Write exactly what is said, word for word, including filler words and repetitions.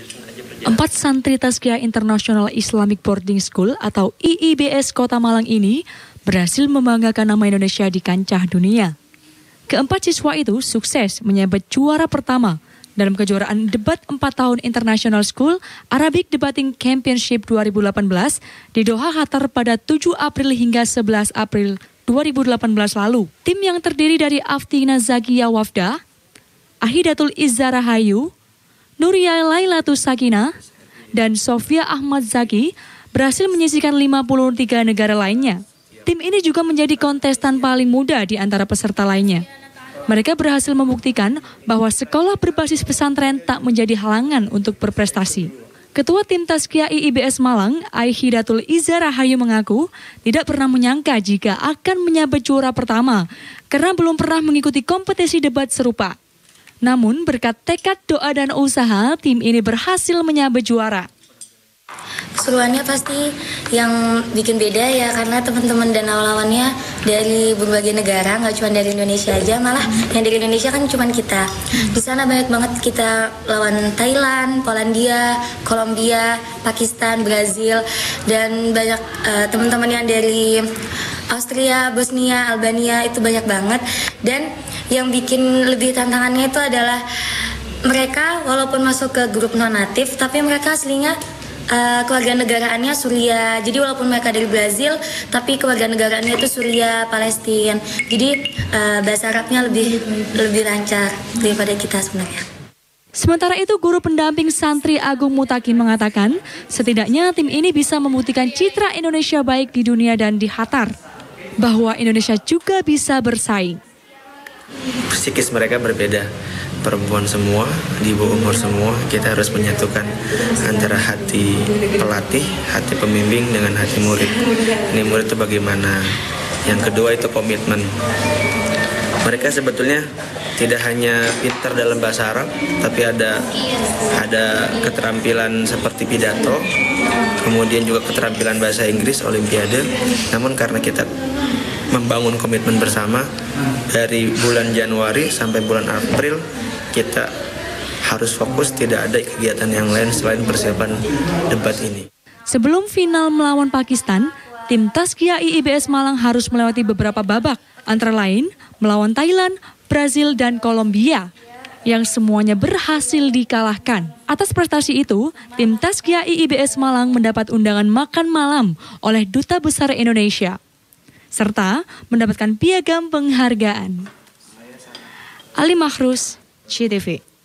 Empat santri Tazkiyah International Islamic Boarding School atau I I B S Kota Malang ini berhasil membanggakan nama Indonesia di kancah dunia. Keempat siswa itu sukses menyabet juara pertama dalam kejuaraan debat empat tahun International School Arabic Debating Championship dua ribu delapan belas di Doha, Qatar pada tujuh April hingga sebelas April dua ribu delapan belas lalu. Tim yang terdiri dari Aftina Zakia Wafda, Ahidatul Izzah Rahayu, Nuria Lailatus Sakinah, dan Sofia Ahmad Zaki berhasil menyisihkan lima puluh tiga negara lainnya. Tim ini juga menjadi kontestan paling muda di antara peserta lainnya. Mereka berhasil membuktikan bahwa sekolah berbasis pesantren tak menjadi halangan untuk berprestasi. Ketua Tim Tazkiyah I I B S Malang, Ahidatul Izzah Rahayu mengaku tidak pernah menyangka jika akan menyabet juara pertama karena belum pernah mengikuti kompetisi debat serupa. Namun berkat tekad, doa, dan usaha, tim ini berhasil menyabet juara. Keseruannya pasti yang bikin beda ya, karena teman-teman dan lawan-lawannya dari berbagai negara, nggak cuma dari Indonesia aja, malah yang dari Indonesia kan cuma kita. Di sana banyak banget kita lawan Thailand, Polandia, Kolombia, Pakistan, Brazil, dan banyak uh, teman-teman yang dari Austria, Bosnia, Albania, itu banyak banget. Dan yang bikin lebih tantangannya itu adalah mereka walaupun masuk ke grup non-natif, tapi mereka aslinya uh, kewarganegaraannya Suriah. Jadi walaupun mereka dari Brazil, tapi kewarganegaraannya itu Suriah, Palestina. Jadi uh, bahasa Arabnya lebih lebih lancar daripada kita sebenarnya. Sementara itu, guru pendamping santri Agung Mutakin mengatakan, setidaknya tim ini bisa membuktikan citra Indonesia baik di dunia dan di Qatar, bahwa Indonesia juga bisa bersaing. Psikis mereka berbeda, perempuan semua, di bawah umur semua. Kita harus menyatukan antara hati pelatih, hati pembimbing dengan hati murid. Ini murid itu bagaimana? Yang kedua itu komitmen. Mereka sebetulnya tidak hanya pintar dalam bahasa Arab, tapi ada ada keterampilan seperti pidato, kemudian juga keterampilan bahasa Inggris, Olimpiade. Namun karena kita membangun komitmen bersama dari bulan Januari sampai bulan April, kita harus fokus, tidak ada kegiatan yang lain selain persiapan debat ini. Sebelum final melawan Pakistan, tim Tazkiyah I I B S Malang harus melewati beberapa babak, antara lain melawan Thailand, Brazil, dan Kolombia, yang semuanya berhasil dikalahkan. Atas prestasi itu, tim Tazkiyah I I B S Malang mendapat undangan makan malam oleh Duta Besar Indonesia, serta mendapatkan piagam penghargaan. Ali Makhrus, C T V.